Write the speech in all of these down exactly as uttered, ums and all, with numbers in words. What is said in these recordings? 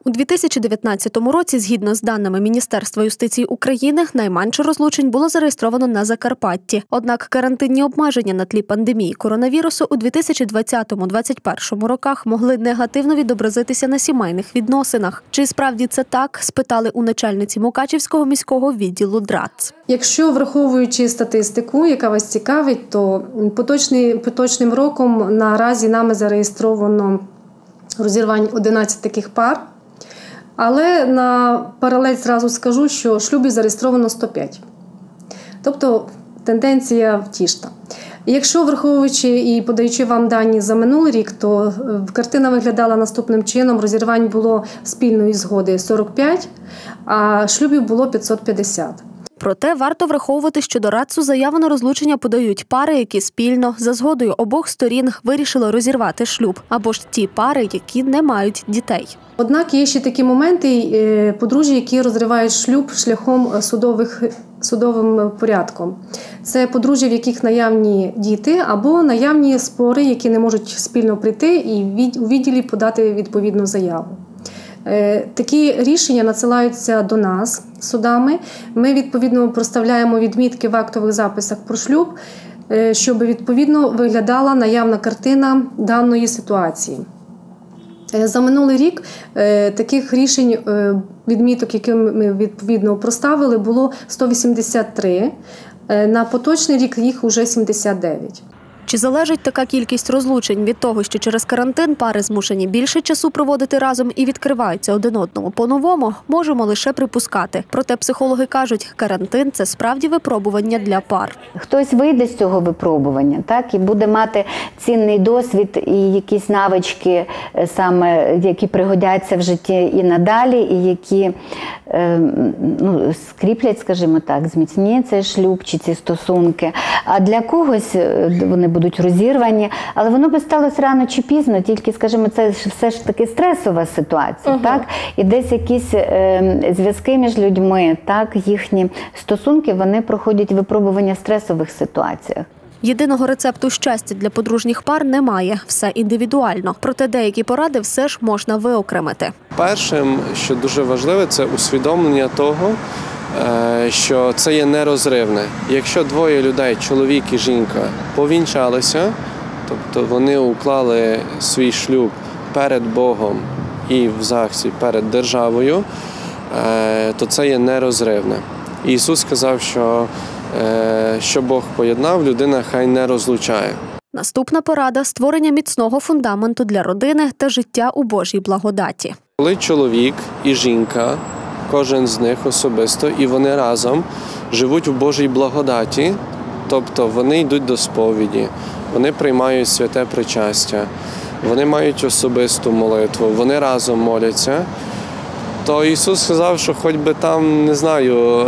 У дві тисячі дев'ятнадцятому році, згідно з даними Міністерства юстиції України, найменше розлучень було зареєстровано на Закарпатті. Однак карантинні обмеження на тлі пандемії коронавірусу у дві тисячі двадцятому - двадцять першому роках могли негативно відобразитися на сімейних відносинах. Чи справді це так, спитали у начальниці Мукачівського міського відділу ДРАЦ. Якщо, враховуючи статистику, яка вас цікавить, то поточний, поточним роком наразі нами зареєстровано розірвань одинадцять таких пар. Але на паралель зразу скажу, що шлюбів зареєстровано сто п'ять. Тобто тенденція втішна. Якщо, враховуючи і подаючи вам дані за минулий рік, то картина виглядала наступним чином. Розірвань було спільної згоди сорок п'ять, а шлюбів було п'ятсот п'ятдесят. Проте варто враховувати, що до РАЦу заяву на розлучення подають пари, які спільно, за згодою обох сторін, вирішили розірвати шлюб. Або ж ті пари, які не мають дітей. Однак є ще такі моменти подружжя, які розривають шлюб шляхом судових, судовим порядком. Це подружжя, в яких наявні діти або наявні спори, які не можуть спільно прийти і у відділі подати відповідну заяву. Такі рішення надсилаються до нас судами. Ми, відповідно, проставляємо відмітки в актових записах про шлюб, щоб, відповідно, виглядала наявна картина даної ситуації. За минулий рік таких рішень, відміток, які ми, відповідно, проставили, було сто вісімдесят три. На поточний рік їх уже сімдесят дев'ять. Чи залежить така кількість розлучень від того, що через карантин пари змушені більше часу проводити разом і відкриваються один одному по-новому, можемо лише припускати. Проте психологи кажуть, карантин – це справді випробування для пар. Хтось вийде з цього випробування, так, і буде мати цінний досвід і якісь навички, саме, які пригодяться в житті і надалі, і які ну, скріплять, скажімо так, зміцніє цей шлюб чи ці стосунки. А для когось вони будуть розірвані, але воно би сталося рано чи пізно, тільки, скажімо, це все ж таки стресова ситуація, угу. так? І десь якісь е, зв'язки між людьми, так, їхні стосунки, вони проходять випробування в стресових ситуаціях. Єдиного рецепту щастя для подружніх пар немає, все індивідуально. Проте деякі поради все ж можна виокремити. Першим, що дуже важливе, це усвідомлення того, що це є нерозривне. Якщо двоє людей, чоловік і жінка, повінчалися, тобто вони уклали свій шлюб перед Богом і в ЗАГСі перед державою, то це є нерозривне. Ісус сказав, що що Бог поєднав, людина хай не розлучає. Наступна порада – створення міцного фундаменту для родини та життя у Божій благодаті. Коли чоловік і жінка, кожен з них особисто, і вони разом живуть у Божій благодаті, тобто вони йдуть до сповіді, вони приймають святе причастя, вони мають особисту молитву, вони разом моляться, то Ісус сказав, що хоч би там, не знаю,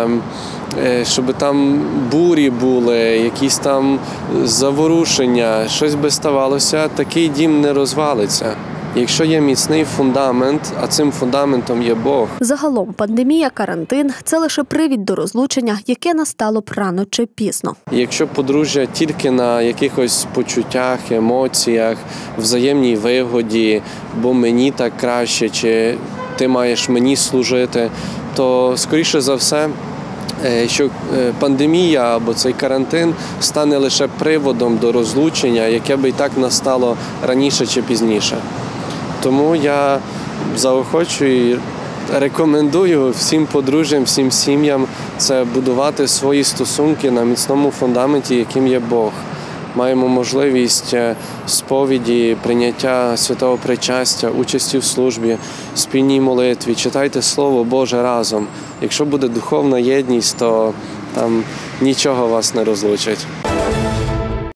щоб там бурі були, якісь там заворушення, щось би ставалося, такий дім не розвалиться. Якщо є міцний фундамент, а цим фундаментом є Бог. Загалом пандемія, карантин – це лише привід до розлучення, яке настало б рано чи пізно. Якщо подружжя тільки на якихось почуттях, емоціях, взаємній вигоді, бо мені так краще, чи ти маєш мені служити, то, скоріше за все, що пандемія або цей карантин стане лише приводом до розлучення, яке би і так настало раніше чи пізніше. Тому я заохочую і рекомендую всім подружжям, всім сім'ям це будувати свої стосунки на міцному фундаменті, яким є Бог. Маємо можливість сповіді, прийняття святого причастя, участі в службі, спільній молитві. Читайте Слово Боже разом. Якщо буде духовна єдність, то там нічого вас не розлучить.